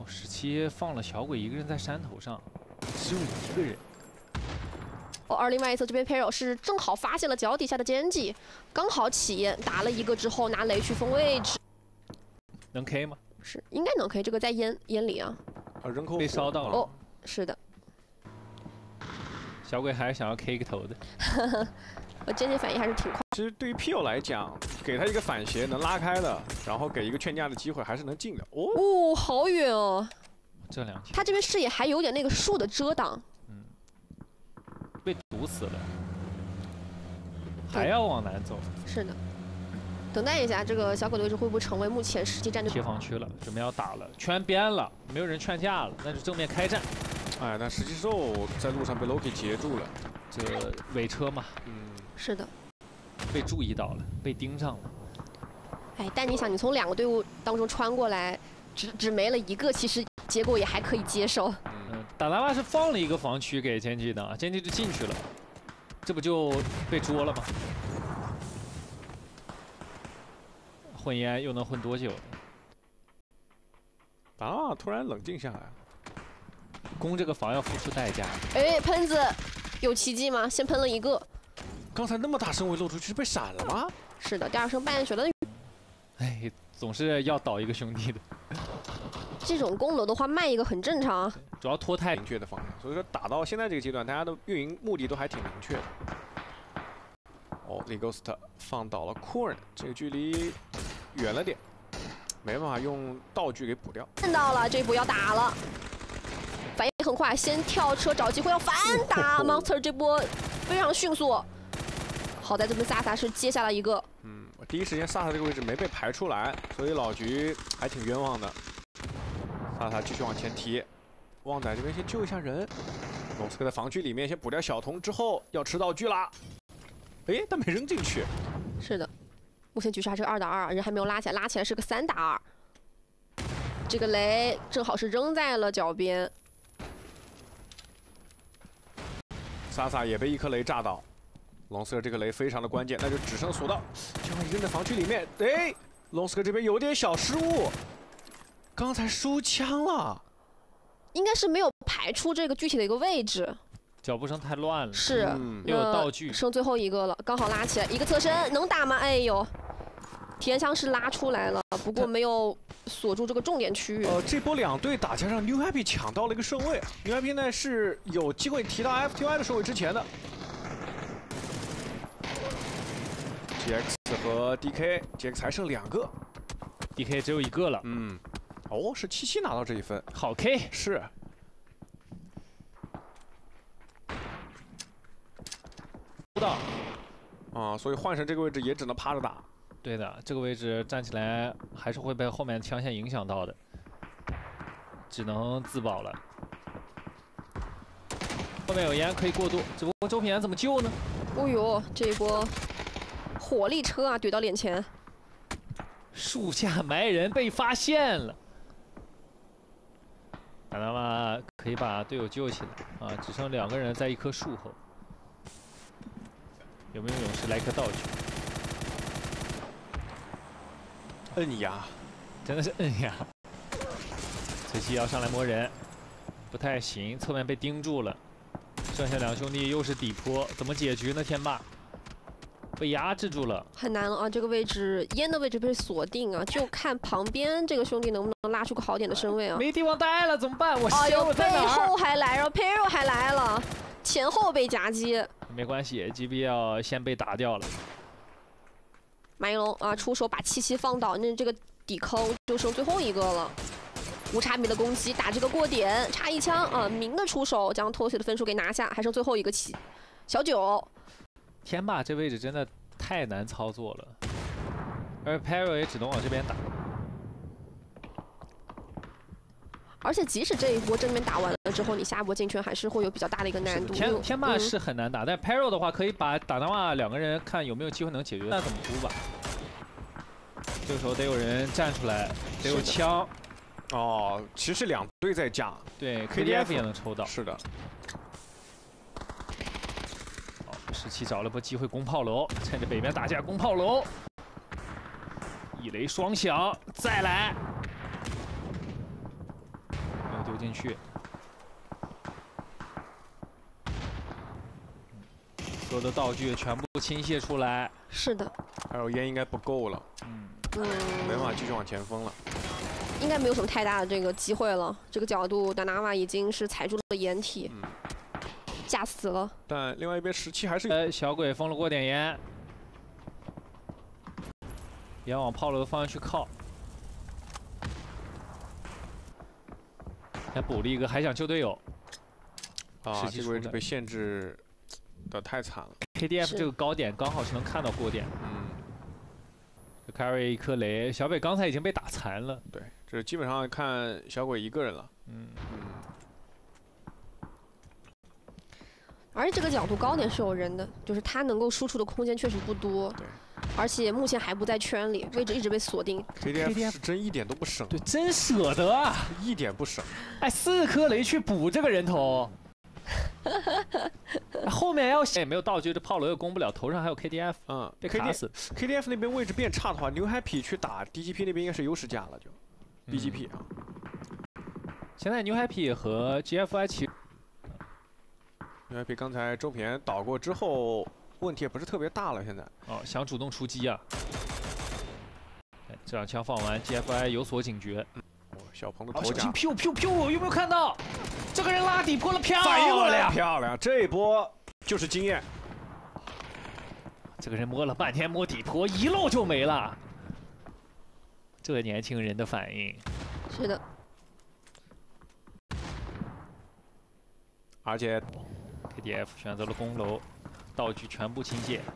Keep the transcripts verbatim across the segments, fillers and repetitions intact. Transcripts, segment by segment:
十七放了小鬼一个人在山头上，只有一个人。 哦，而另外一侧这边 Pero 是正好发现了脚底下的奸计，刚好起烟打了一个之后拿雷去封位置， 能 K 吗？ 是应该能 K， 这个在烟烟里啊。 啊，人口被烧到了。 哦，是的。 小鬼还是想要 K 一个头的。 我间接反应还是挺快。 其实对于 P O 来讲，给他一个反斜能拉开的，然后给一个劝架的机会，还是能进的。哦， 哦，好远哦。 这两枪。 他这边视野还有点那个树的遮挡。 被堵死了，还要往南走。 是的，等待一下，这个小鬼的位置会不会成为目前实际战斗？ 贴防区了，准备要打了，圈边了，没有人劝架了，那就正面开战。 哎，但实际兽在路上被 Loki 截住了， 这尾车嘛， 嗯， 是的， 被注意到了，被盯上了。 哎，但你想，你从两个队伍当中穿过来，只只没了一个，其实结果也还可以接受。 嗯，打达瓦是放了一个防区给奸计的，奸计就进去了，这不就被捉了吗？混烟又能混多久？ 啊，突然冷静下来， 攻这个防要付出代价。 哎，喷子有奇迹吗？先喷了一个。 刚才那么大声位露出去是被闪了吗？ 是的，第二声半血了。 哎，总是要倒一个兄弟的。 这种攻楼的话，卖一个很正常啊。 主要拖太明确的方向，所以说打到现在这个阶段，大家的运营目的都还挺明确的。哦 ，Lighost 放倒了 Corn， 这个距离远了点，没办法用道具给补掉。 看到了，这一波要打了，反应很快，先跳车找机会要反打。Monster 这波非常迅速，好在这边萨萨是接下了一个。 嗯，我第一时间萨萨这个位置没被排出来，所以老局还挺冤枉的。 萨萨继续往前踢，旺仔这边先救一下人。龙斯克在防区里面先补掉小童之后，要吃道具啦。哎，但没扔进去。 是的，目前局势还是二打二，人还没有拉起来，拉起来是个三打二。这个雷正好是扔在了脚边。 萨萨也被一颗雷炸到，龙斯克这个雷非常的关键，那就只剩索道，将你扔在防区里面。哎，龙斯克这边有点小失误。 刚才收枪了， 应该是没有排出这个具体的一个位置， 脚步声太乱了。 是， 嗯、没有道具， 剩最后一个了，刚好拉起来一个侧身，能打吗？哎呦，体验枪是拉出来了，不过没有锁住这个重点区域。 呃，这波两队打架让 New Happy 抢到了一个顺位 ，New Happy 呢是有机会提到 F T Y 的顺位之前的。G X 和 D K，G X 还剩两个 ，D K 只有一个了。 嗯。 哦，是七七拿到这一分， 好 K 是。 知道。 啊，所以换成这个位置也只能趴着打。 对的，这个位置站起来还是会被后面枪线影响到的，只能自保了。后面有烟可以过渡，只不过周品言怎么救呢？ 哦呦，这一波火力车啊，怼到脸前。 树下埋人被发现了。 打达瓦可以把队友救起来啊！只剩两个人在一棵树后，有没有勇士来颗道具？ 摁呀， 真的是摁呀！崔西要上来摸人，不太行，侧面被盯住了。剩下两兄弟又是底坡，怎么解决呢？天霸被压制住了， 很难了啊！这个位置烟的位置被锁定啊，就看旁边这个兄弟能不能拉出个好点的身位啊！ 没地方待了，怎么办？我哎呦， 我在哪儿？ 背后还来，然后 Pero 还来了，前后被夹击。 没关系 ，G B 要先被打掉了。 马应龙啊，出手把七七放倒，那这个底坑就剩最后一个了。无差别的攻击，打这个过点，差一枪啊！明的出手将拖血的分数给拿下，还剩最后一个七小九。 天霸这位置真的太难操作了，而 Pero 也只能往这边打。 而且即使这一波正面打完了之后，你下一波进圈还是会有比较大的一个难度。 天天霸是很难打， 嗯、 但 Pero 的话可以把打达瓦两个人看有没有机会能解决，那怎么突吧？这个时候得有人站出来，得有枪。 哦，其实两队在架， 对 ，K D F 也能抽到。 是的。 十七找了波机会攻炮楼，趁着北边打架攻炮楼，一雷双响，再来。 进去。所有的道具全部倾泻出来。 是的。 还有烟应该不够了。 嗯。 嗯。 没办法继续往前封了。 应该没有什么太大的这个机会了。这个角度，达纳瓦已经是踩住了掩体， 嗯、 架死了。 但另外一边十七还是呃，小鬼封了过点烟，也往炮楼的方向去靠。还补了一个，还想救队友。 啊，这个位置被限制的太惨了。 K D F 这个高点刚好是能看到过点。 嗯。 carry 一颗雷，小北刚才已经被打残了。 对，这基本上看小鬼一个人了。 嗯嗯。 而且这个角度高点是有人的，就是他能够输出的空间确实不多。 对。 而且目前还不在圈里，位置一直被锁定。 K D F 是真一点都不省。 对，真舍得啊！ 一点不省。 哎，四颗雷去补这个人头。后面要也没有道具，这炮楼又攻不了，头上还有 K D F， 嗯， 被卡死。 K D F 那边位置变差的话，牛 happy 去打 D G P 那边应该是优势价了，就 D G P 啊。 现在牛 happy 和 G F I 其牛 happy 刚才周平倒过之后，问题也不是特别大了，现在。 哦，想主动出击啊！这两枪放完 ，G F I 有所警觉。 嗯、哦，小鹏的头甲。 飘飘飘！有没有看到？ 这个人拉底坡了，漂亮！ 反应过来，漂亮！这一波就是经验。 这个人摸了半天摸底坡，一漏就没了。这年轻人的反应。 是的。 而且 K D F 选择了攻楼，道具全部倾泻。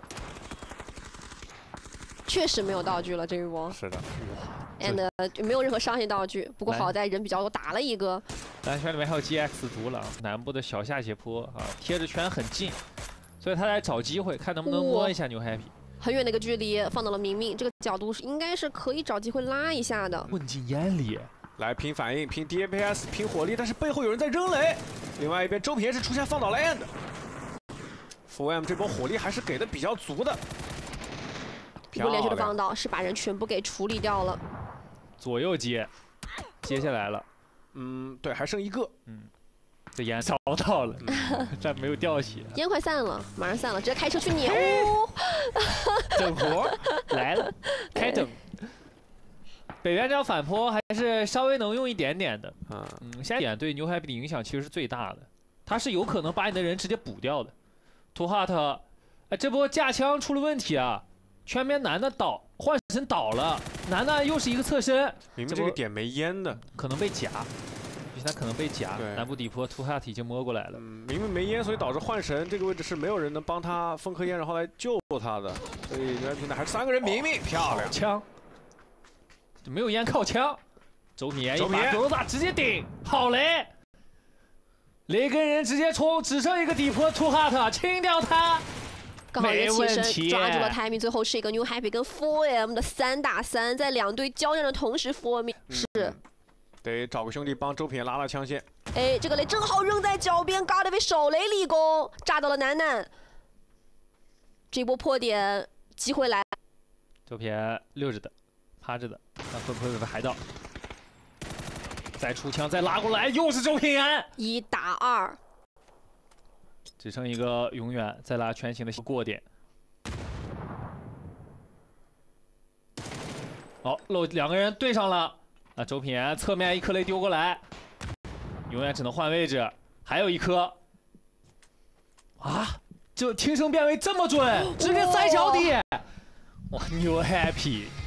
确实没有道具了这一波。 是的。 and 没有任何商业道具，不过好在人比较多，打了一个。 蓝圈里面还有 G X 独狼，南部的小下斜坡啊，贴着圈很近，所以他来找机会，看能不能摸一下牛 happy。 很远的一个距离，放到了明明这个角度是应该是可以找机会拉一下的。 混进烟里， 来拼反应，拼 D P S， 拼火力，但是背后有人在扔雷。另外一边周平是出现放倒了 end。F M 这波火力还是给的比较足的。 一波连续的放倒是把人全部给处理掉了。 左右接，接下来了， 嗯，对，还剩一个， 嗯，这烟烧到了，嗯、但没有掉血， 烟快散了，马上散了，直接开车去撵， 整活来了，开整。北边这条反坡还是稍微能用一点点的，嗯嗯，现在点对牛 happy 的影响其实是最大的，它是有可能把你的人直接补掉的。toghter，哎，这波架枪出了问题啊，圈边男的倒。 幻神倒了，楠楠又是一个侧身， 明明这个点没烟的， 可能被夹，现在可能被夹。南部底坡toghter已经摸过来了， 嗯，明明没烟，所以导致幻神这个位置是没有人能帮他封颗烟，然后来救他的。所以原来平台还是三个人，明明漂亮， 枪，没有烟靠枪，周品言一把钩子直接顶，好雷，雷根人直接冲，只剩一个底坡toghter，清掉他。 刚好人起身抓住了 timing， 最后是一个 New Happy 跟 four M 的三打三，在两队交战的同时 ，four M 是、 嗯、得找个兄弟帮周品拉拉枪线。 哎，这个雷正好扔在脚边 ，God 被手雷立功，炸到了楠楠。这波破点机会来， 周品溜着的，趴着的，看会不会被海盗。再出枪，再拉过来，又是周品言， 一打二。 只剩一个永远再拉全形的过点。好，漏两个人对上了。啊，周品言侧面一颗雷丢过来，永远只能换位置。还有一颗。啊，这听声辨位这么准，直接塞脚底。哇，牛 happy！